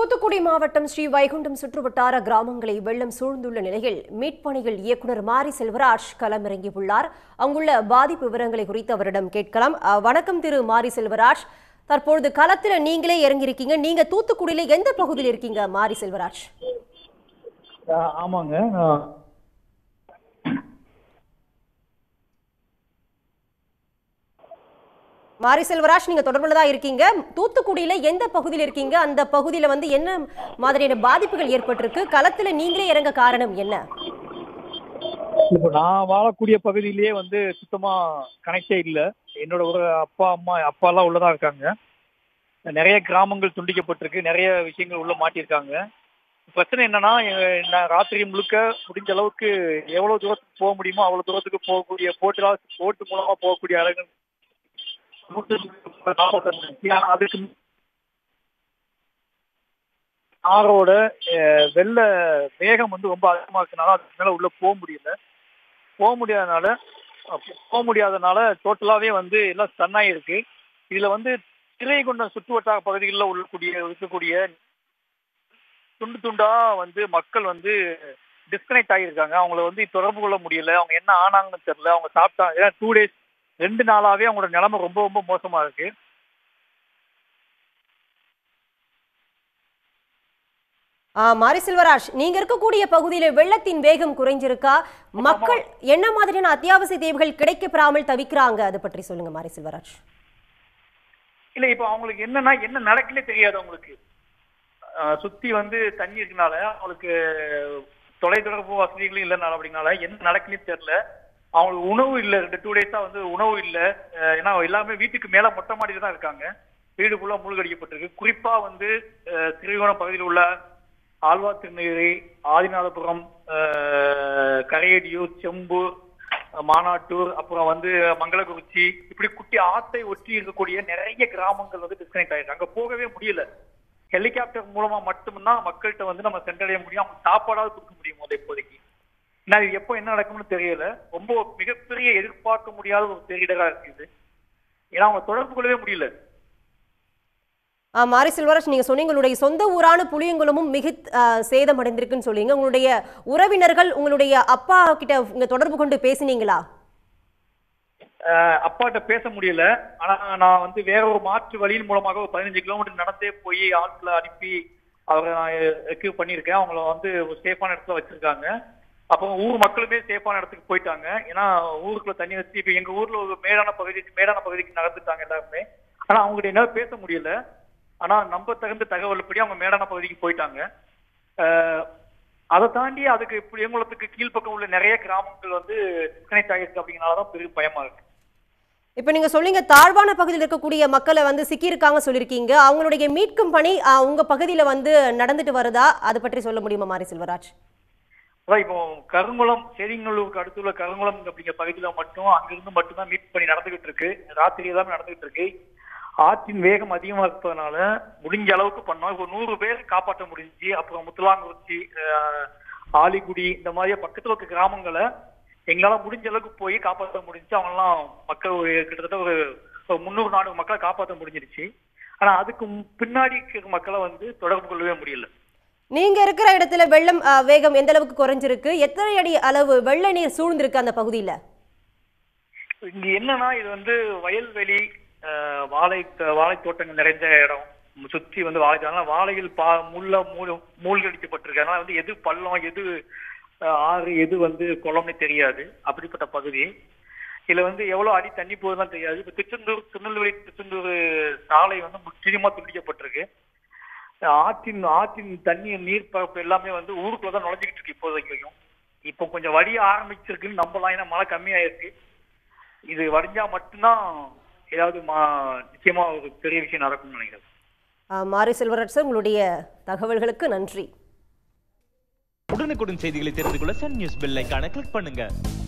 தூத்துக்குடி மாவட்டம் ஸ்ரீவைகுண்டம் சுற்றுவட்டார கிராமங்களை வெள்ளம் சூழ்ந்துள்ள நிலையில் மீட்பணிகள் இயக்குநர் மாரி செல்வராஜ் களமிறங்கியுள்ளார். அங்குள்ள பாதிப்பு விவரங்களை குறித்து அவரிடம் கேட்கலாம். வணக்கம் திரு மாரி செல்வராஜ், தற்பொழுது களத்துல நீங்களே இறங்கியிருக்கீங்க. நீங்க தூத்துக்குடியில எந்த பகுதியில் இருக்கீங்க மாரி செல்வராஜ்? ஆமாங்க, மாரி செல்வராஜ், நீங்க தொடர்புல தான் இருக்கீங்க. தூத்துக்குடியில எந்த பகுதியில் இருக்கீங்க? அந்த பகுதியில என்ன மாதிரியான பாதிப்புகள் ஏற்பட்டிருக்கு? களத்துல நீங்களே இறங்க காரணம் என்ன? இப்போ நான் வாழக்கூடிய பகுதியிலேயே சுத்தமா கனெக்டே இல்லை. என்னோட ஒரு அப்பா அப்பா எல்லாம் உள்ளதா இருக்காங்க. நிறைய கிராமங்கள் துண்டிக்கப்பட்டிருக்கு, நிறைய விஷயங்கள் உள்ள மாட்டியிருக்காங்க. பிரச்சனை என்னன்னா, நான் ராத்திரி முழுக்க முடிஞ்ச அளவுக்கு எவ்வளவு தூரத்துக்கு போக முடியுமோ அவ்வளவு தூரத்துக்கு போகக்கூடிய போட்டு மூலமா போகக்கூடிய அளவுக்கு அதுக்கு ஆறோட வெள்ள வேகம் ரொம்ப அதிகமா இருக்கனால அதுக்கு மேல உள்ள போக முடியாதனால டோட்டலாவே எல்லாம் ஸ்டன் இருக்கு. இதுல ஸ்ரீவைகுண்டம் சுற்றுவட்டார பகுதிகளில் இருக்கக்கூடிய துண்டு துண்டா மக்கள் டிஸ்கனெக்ட் ஆகியிருக்காங்க. அவங்கள தொடர்பு கொள்ள முடியல. அவங்க என்ன ஆனாங்கன்னு தெரியல. அவங்க சாப்பிட்டா 2 days 2 நாளாவே அவங்களோட நிலைமை ரொம்ப ரொம்ப மோசமா இருக்கு. மாரி செல்வராஜ், நீங்க இருக்கக்கூடிய பகுதியில வெள்ளத்தின் வேகம் குறைஞ்சிருக்கா? மக்கள் என்ன மாதிரியான அத்தியாவசிய தேவைகள் கிடைக்கப்பெறாமல் தவிக்கிறாங்க, அதை பற்றி சொல்லுங்க மாரி செல்வராஜ். இல்ல, இப்ப அவங்களுக்கு என்ன நடக்குன்னே தெரியாது. அவங்களுக்கு சுத்தி தண்ணி இருக்கனால அவங்களுக்கு தொலைத்தொடர்பு வசதிகளும் இல்லைனால அப்படின்னால என்ன நடக்குன்னே தெரியல. அவங்களுக்கு உணவு இல்லை. 2 days உணவு இல்லை. ஏன்னா எல்லாமே வீட்டுக்கு மேல மொட்டை மாடியில தான் இருக்காங்க. வீடு ஃபுல்லா மூழ்கடிக்கப்பட்டிருக்கு. குறிப்பா ஸ்ரீவைகுண்டம் பகுதியில் உள்ள ஆழ்வார் திருநகிரி, ஆதிநாதபுரம், கரையடியூர், செம்பூர், மானாட்டூர், அப்புறம் மங்களகுறிச்சி, இப்படி குட்டி ஆத்தை ஒட்டி இருக்கக்கூடிய நிறைய கிராமங்கள் டிஸ்கனெக்ட் ஆயிருக்கு. அங்க போகவே முடியல. ஹெலிகாப்டர் மூலமா மட்டும்தான் மக்கள்கிட்ட நம்ம சென்றடைய முடியும். அவங்க சாப்பாடாவது கொடுக்க முடியும் இப்போதைக்கு. இது எப்போ என்ன நடக்கும்னு தெரியல. ரொம்ப மிகப்பெரிய எதிர்பார்க்க முடியாத ஒரு பேரிடரா இருக்குது. ஏன்னா அவங்க தொடர்பு கொள்ளவே முடியல. மாரி செல்வராஜ், நீங்க சொன்னீங்க உங்களுடைய சொந்த ஊரான புளியங்குளமும் மிக சேதம் அடைந்திருக்குன்னு சொல்றீங்க. உங்களுடைய உறவினர்கள், உங்களுடைய அப்பா கிட்ட நீங்க தொடர்பு கொண்டு பேசினீங்களா? அப்பாட்ட பேச முடியல. ஆனா நான் வேற ஒரு மாற்று வழியின் மூலமாக ஒரு 15 கிலோமீட்டர் நடந்தே போய் ஆட்களை அனுப்பி அவரை நான் ரெக்யூர் பண்ணியிருக்கேன். அவங்கள ஒரு சேஃபான இடத்துல வச்சிருக்காங்க. அப்போ ஊர் மக்களுமே சேஃபான இடத்துக்கு போயிட்டாங்க. ஏன்னா ஊருக்குள்ள தண்ணி வச்சு இப்ப எங்க ஊர்ல ஒரு மேடான பகுதிக்கு நகர்ந்துட்டாங்க எல்லாருமே. ஆனா அவங்ககிட்ட என்னால பேச முடியல. ஆனா நம்ப தகுந்த தகவல்படி அவங்க மேடான பகுதிக்கு போயிட்டாங்க. அதை தாண்டி அதுக்கு புளியங்குளத்துக்கு கீழ்பக்கம் உள்ள நிறைய கிராமங்கள் டிஸ்கனெக்ட் ஆகிருக்கு. அப்படிங்கறதுனாலதான் பெரிய பயமா இருக்கு. இப்ப நீங்க சொல்றீங்க தாழ்வான பகுதியில் இருக்கக்கூடிய மக்களை சிக்கியிருக்காங்க சொல்லிருக்கீங்க. அவங்களுடைய மீட்கும் பணி உங்க பகுதியில நடந்துட்டு வருதா? அதை பற்றி சொல்ல முடியுமா மாரி செல்வராஜ்? இப்போ கருங்குளம், செரிங்கலூருக்கு அடுத்துள்ள கருங்குளம் அப்படிங்கிற பகுதியில அங்கிருந்து மட்டும்தான் மீட்பு பணி நடந்துகிட்டு இருக்கு. ராத்திரி தான் நடந்துகிட்டு இருக்கு. ஆற்றின் வேகம் அதிகமா இருப்பதனால முடிஞ்ச அளவுக்கு பண்ணோம். இப்போ 100 பேர் காப்பாற்ற முடிஞ்சு. அப்புறம் முத்துலாங்குறிச்சி, ஆலிகுடி, இந்த மாதிரியே பக்கத்துல இருக்க கிராமங்களை எங்களால முடிஞ்ச அளவுக்கு போய் காப்பாற்ற முடிஞ்சு. அவங்கெல்லாம் மக்கள் கிட்டத்தட்ட ஒரு 300-400 மக்களை காப்பாற்ற முடிஞ்சிருச்சு. ஆனா அதுக்கு பின்னாடி இருக்கிற மக்களை தொடர்பு கொள்ளவே முடியல. நீங்க இருக்கிற இடத்துல வெள்ளம் வேகம் எந்த அளவுக்கு குறைஞ்சிருக்கு? எத்தனை அடி அளவு வெள்ள நீர் சூழ்ந்திருக்கு அந்த பகுதியில? இங்க என்னன்னா, இது வயல்வெளி, வாழை தோட்டங்கள் நிறைந்த இடம். சுத்தி வாழைகள் மூழ்கடிக்கப்பட்டிருக்கு. அதனால எது பள்ளம், எது ஆறு, எது குளம்னு தெரியாது. அப்படிப்பட்ட பகுதி. இதுல எவ்வளவு அடி தண்ணி போகுதுன்னு தெரியாது. இப்ப திருநெல்வேலி திருச்செந்தூர் சாலை முற்றிலுமா துண்டிக்கப்பட்டிருக்கு. ஆற்றின் தண்ணி நீர்ப்பரப்பு எல்லாமே ஊருக்குள்ளதான் நுழைஞ்சிக்கிட்டு இருக்கு இப்போதைக்கும். இப்போ கொஞ்சம் வடிய ஆரம்பிச்சிருக்குன்னு நம்பலாம். ஏன்னா மழை கம்மியாயிருக்கு. இது வடிஞ்சா மட்டும்தான் ஏதாவது நிச்சயமா ஒரு பெரிய விஷயம் நடக்கும்னு நினைக்கிறேன். மாரி செல்வராஜ் சார், உங்களுடைய தகவல்களுக்கு நன்றி. உடனுக்குடன் செய்திகளை தெரிந்து கொள்ள சன் நியூஸ் பெல் ஐகானை கிளிக் பண்ணுங்க.